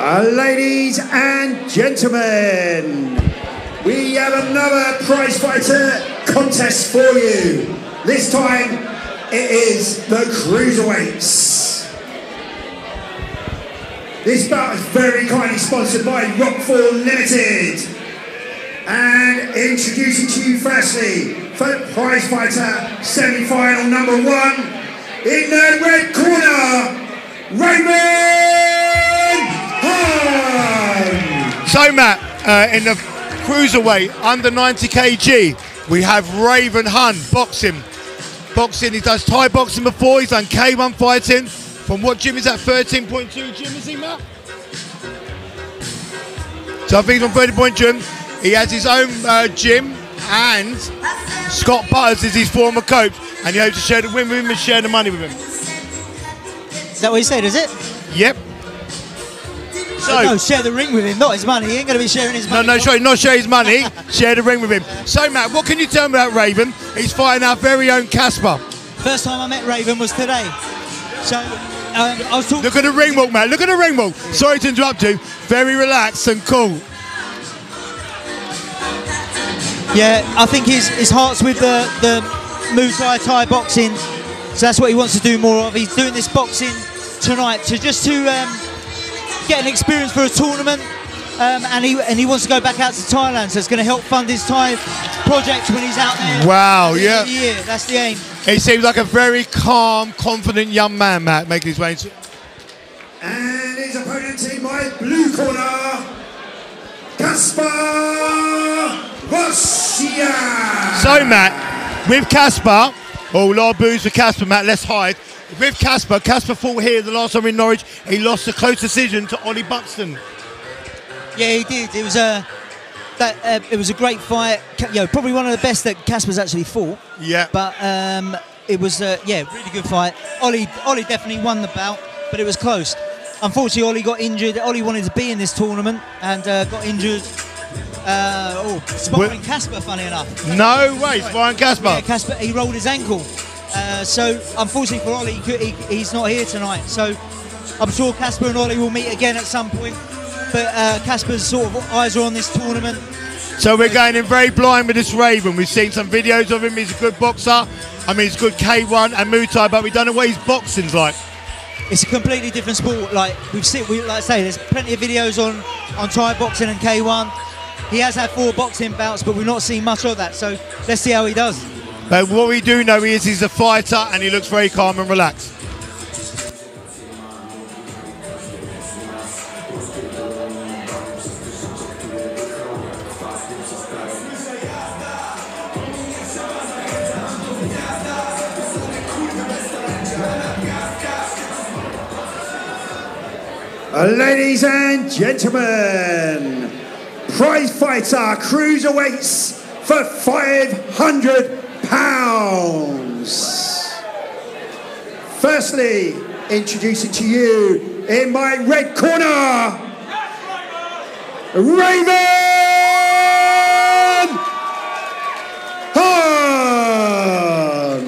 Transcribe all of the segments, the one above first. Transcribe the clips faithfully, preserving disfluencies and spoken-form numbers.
Uh, ladies and gentlemen, we have another prize fighter contest for you. This time it is the Cruiserweights. This bout is very kindly sponsored by Rockfall Limited. And introducing to you firstly, for prize fighter semi-final number one, in the red corner, Raven Hunn. So Matt, uh, in the Cruiserweight under ninety kilograms, we have Raven Hunn, boxing. Boxing, he does Thai boxing before, he's done K one fighting. From what gym is that, thirteen point two gym, is he, Matt? So I think he's on thirty point gym. He has his own uh, gym, and Scott Butters is his former coach, and he hopes to share the win with him and share the money with him. Is that what he said, is it? Yep. So, no, share the ring with him, not his money. He ain't going to be sharing his money. No, no, sorry, not share his money, share the ring with him. So, Matt, what can you tell me about Raven? He's fighting our very own Casper. First time I met Raven was today. So, um, I was talking... Look at the ring walk, Matt. Look at the ring walk. Sorry to interrupt you. Very relaxed and cool. Yeah, I think his, his heart's with the, the Muay Thai Thai boxing. So that's what he wants to do more of. He's doing this boxing tonight to just to um, get an experience for a tournament. Um, and he and he wants to go back out to Thailand, so it's going to help fund his Thai project when he's out there. Wow, yeah. Yeah, that's the aim. He seems like a very calm, confident young man, Matt, making his way into... And his opponent in my blue corner, Kasper Wojytsiak. So, Matt, with Casper, oh, a lot of boos for Casper, Matt, let's hide. With Casper, Casper fought here the last time in Norwich. He lost a close decision to Ollie Buxton. Yeah, he did. It was a that uh, it was a great fight. You know, probably one of the best that Casper's actually fought. Yeah. But um, it was uh, yeah, really good fight. Ollie Ollie definitely won the bout, but it was close. Unfortunately, Ollie got injured. Ollie wanted to be in this tournament and uh, got injured. Uh, oh, sparring Casper, funny enough. No way, sparring Casper. Yeah, Casper, he rolled his ankle. Uh, so, unfortunately for Ollie, he could, he, he's not here tonight. So, I'm sure Casper and Ollie will meet again at some point. But uh, Casper's sort of eyes are on this tournament. So, we're going in very blind with this Raven. We've seen some videos of him. He's a good boxer. I mean, he's good K one and Muay Thai, but we don't know what his boxing's like. It's a completely different sport. Like we've seen, we, like I say, there's plenty of videos on, on Thai boxing and K one. He has had four boxing bouts, but we've not seen much of that. So let's see how he does. But what we do know is he's a fighter and he looks very calm and relaxed. Uh, ladies and gentlemen, prize fighter Cruiserweights for five hundred pounds. Firstly, introducing to you in my red corner, Raven Hunn.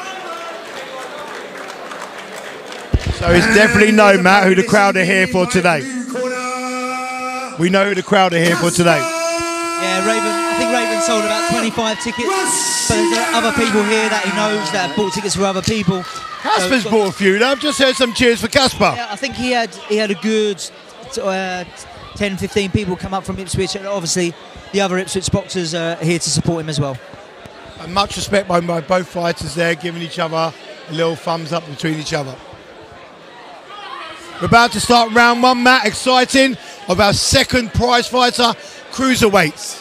So it's definitely no, Matt, who the crowd are here for today. We know who the crowd are here for today. Yeah, Raven, I think Raven sold about twenty-five tickets, but there's other people here that he knows that have bought tickets for other people. Casper's so, bought a few, though. I've just heard some cheers for Casper. Yeah, I think he had he had a good uh, ten, fifteen people come up from Ipswich, and obviously the other Ipswich boxers are here to support him as well. And much respect by, by both fighters there, giving each other a little thumbs up between each other. We're about to start round one, Matt. Exciting of our second prize fighter, Cruiserweights.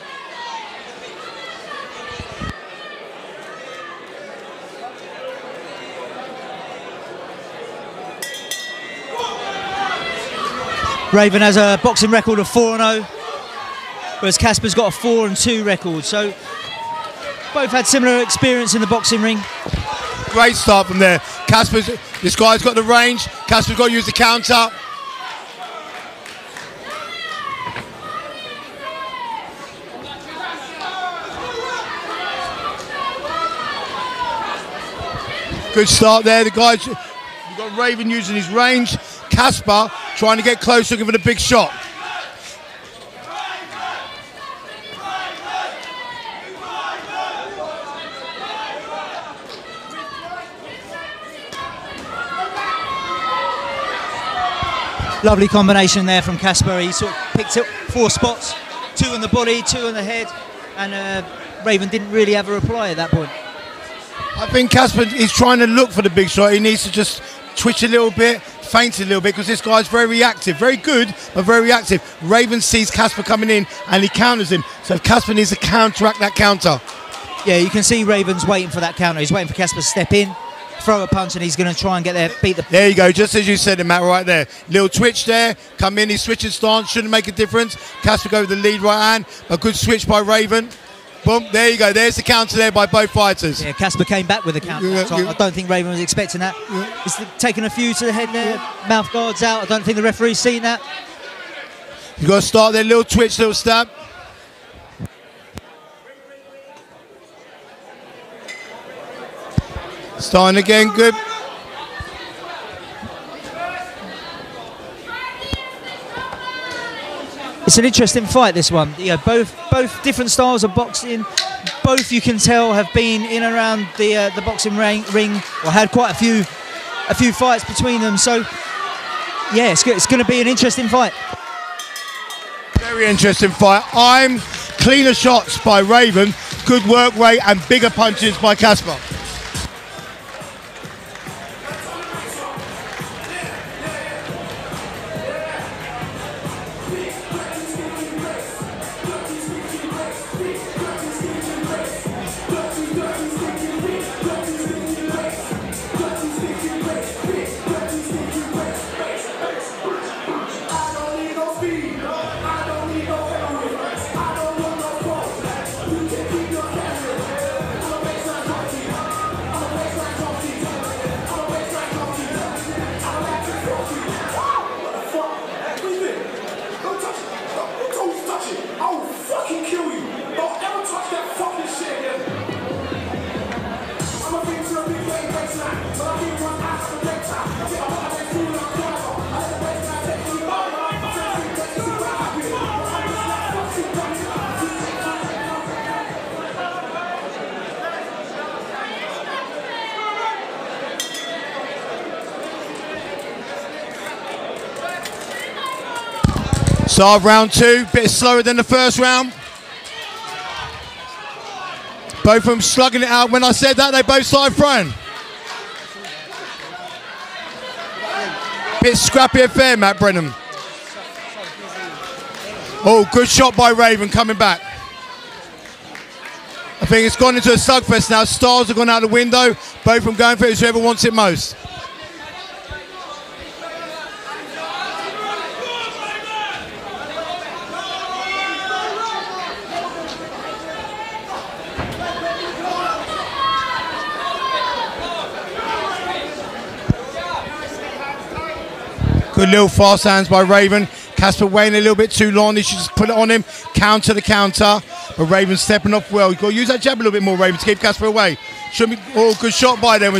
Raven has a boxing record of four and oh, whereas Casper's got a four and two record. So both had similar experience in the boxing ring. Great start from there. Casper's, this guy's got the range. Casper's got to use the counter. Good start there. The guys, you've got Raven using his range. Casper trying to get closer, give it a big shot. Lovely combination there from Casper. He sort of picked up four spots, two on the body, two on the head, and uh, Raven didn't really have a reply at that point. I think Casper is trying to look for the big shot. He needs to just twitch a little bit, feint a little bit, because this guy's very reactive. Very good, but very reactive. Raven sees Casper coming in and he counters him. So Casper needs to counteract that counter. Yeah, you can see Raven's waiting for that counter. He's waiting for Casper to step in, throw a punch, and he's going to try and get there, beat the... There you go, just as you said it, Matt, right there. Little twitch there, come in, he's switching stance, shouldn't make a difference. Casper go with the lead right hand, a good switch by Raven. Boom, there you go, there's the counter there by both fighters. Yeah, Casper came back with the counter that time. Yeah. I don't think Raven was expecting that. Yeah. He's taking a few to the head there, mouth guards out. I don't think the referee's seen that. You've got to start there, little twitch, little stab. Starting again, good. It's an interesting fight, this one. Yeah, both both different styles of boxing. Both, you can tell, have been in and around the uh, the boxing ring, ring, or had quite a few a few fights between them. So, yeah, it's, it's going to be an interesting fight. Very interesting fight. I'm cleaner shots by Raven, good work rate, and bigger punches by Casper. Start of round two, bit slower than the first round. Both of them slugging it out. When I said that, they both started throwing. Bit scrappy affair, Matt Brennan. Oh, good shot by Raven coming back. I think it's gone into a slugfest now. Styles have gone out the window. Both of them going for it, whoever wants it most. Good little fast hands by Raven. Casper waiting a little bit too long. He should just put it on him. Counter the counter. But Raven's stepping off well. You've got to use that jab a little bit more, Raven, to keep Casper away. Should be, oh, good shot by them.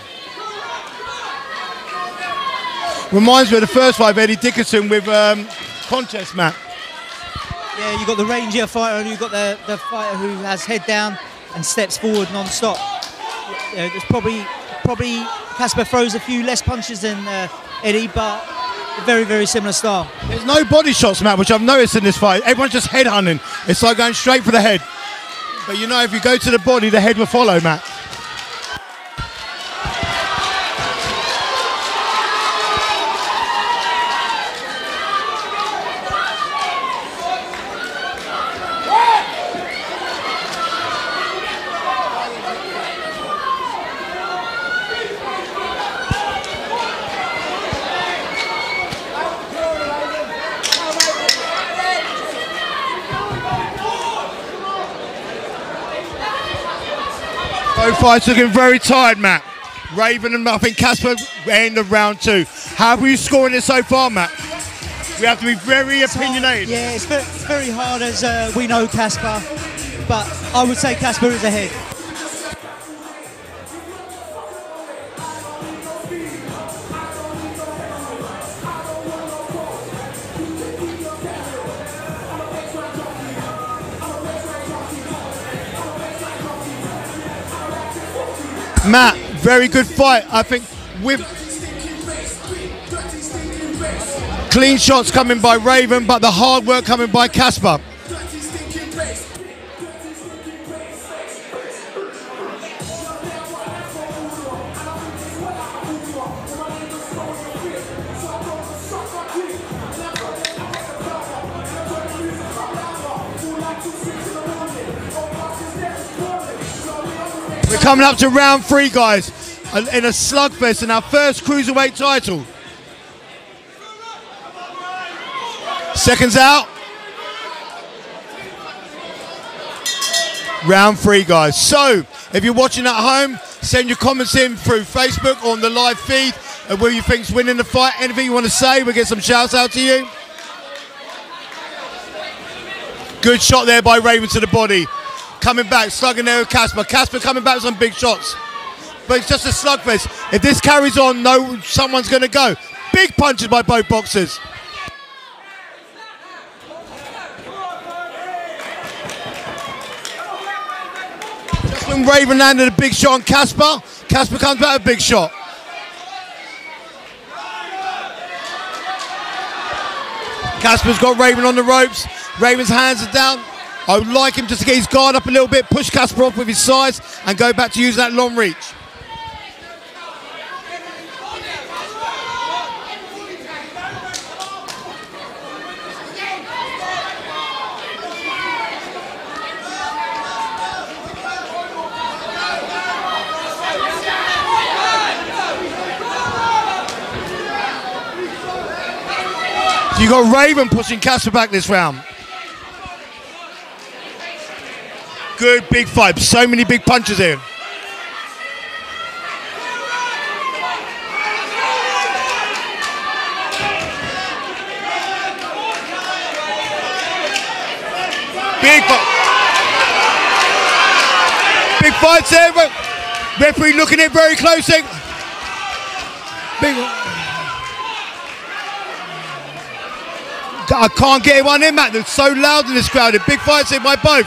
Reminds me of the first fight of Eddie Dickinson with um, contest, Matt. Yeah, you've got the rangier fighter and you've got the, the fighter who has head down and steps forward non-stop. Yeah, there's probably, probably Casper throws a few less punches than uh, Eddie, but a very, very similar style. There's no body shots, Matt, which I've noticed in this fight. Everyone's just head hunting. It's like going straight for the head. But you know, if you go to the body, the head will follow, Matt. Both fights looking very tired, Matt. Raven and I think Casper end of round two. How are you scoring it so far, Matt? We have to be very opinionated. Yeah, it's very, it's very hard as uh, we know Casper, but I would say Casper is ahead. Matt, very good fight. I think with clean shots coming by Raven, but the hard work coming by Casper. We're coming up to round three, guys, in a slugfest in our first cruiserweight title. Seconds out. Round three, guys. So, if you're watching at home, send your comments in through Facebook on the live feed and who you think's winning the fight. Anything you want to say, we'll get some shouts out to you. Good shot there by Raven to the body. Coming back, slugging there with Casper. Casper coming back with some big shots. But it's just a slugfest. If this carries on, no, someone's going to go. Big punches by both boxers. Just when Raven landed a big shot on Casper, Casper comes back with a big shot. Casper's got Raven on the ropes. Raven's hands are down. I would like him just to get his guard up a little bit, push Casper off with his size, and go back to using that long reach. So you got Raven pushing Casper back this round. Good big fight. So many big punches here. Big fight. Big fights there. Referee looking at it very closely. Big. I can't get one in, Matt. They're so loud in this crowd. Big fights here by both.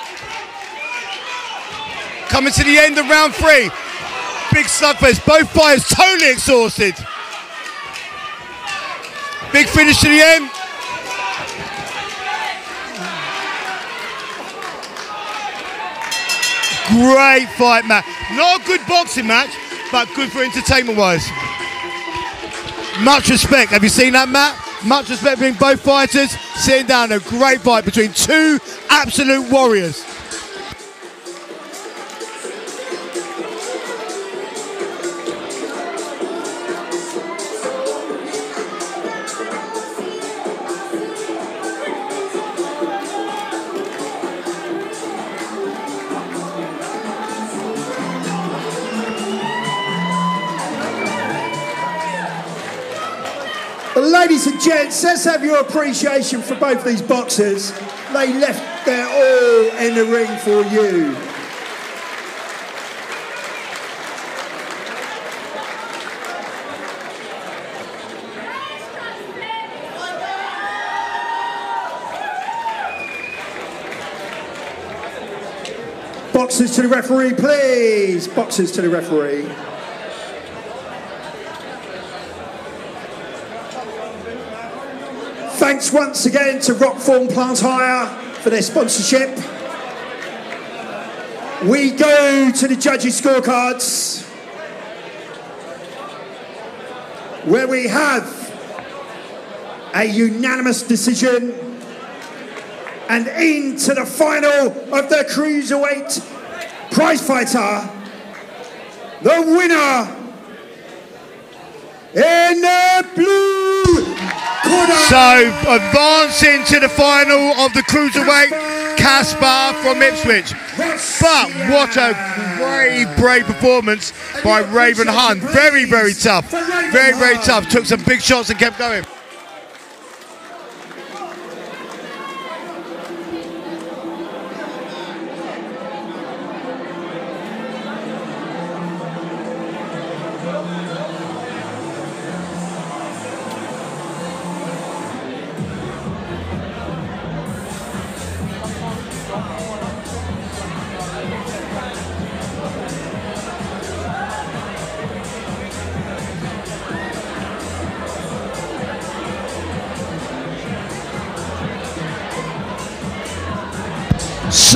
Coming to the end of round three. Big slugfest. Both fighters totally exhausted. Big finish to the end. Great fight, Matt. Not a good boxing match, but good for entertainment-wise. Much respect. Have you seen that, Matt? Much respect between both fighters. Sitting down, a great fight between two absolute warriors. Ladies and gents, let's have your appreciation for both these boxers. They left their all in the ring for you. Boxers to the referee, please. Boxers to the referee. Thanks once again to Rockthorn Plant Hire for their sponsorship. We go to the judges' scorecards, where we have a unanimous decision, and into the final of the Cruiserweight Prize Fighter, the winner in the blue corner. So advancing to the final of the Cruiserweight, Casper from Ipswich. But what a brave, brave performance by Raven Hunn. Very, very tough. Very, very tough. Took some big shots and kept going.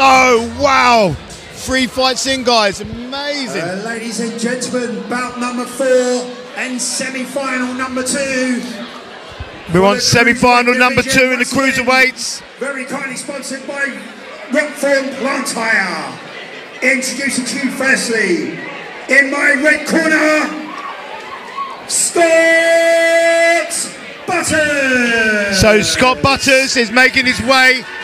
So, wow. Three fights in, guys. Amazing. Uh, ladies and gentlemen, bout number four and semi-final number two. We're on semi-final number two in the cruiserweights. Very kindly sponsored by Rockford Plant Hire. Introducing to you firstly, in my red corner, Scott Butters. So Scott Butters is making his way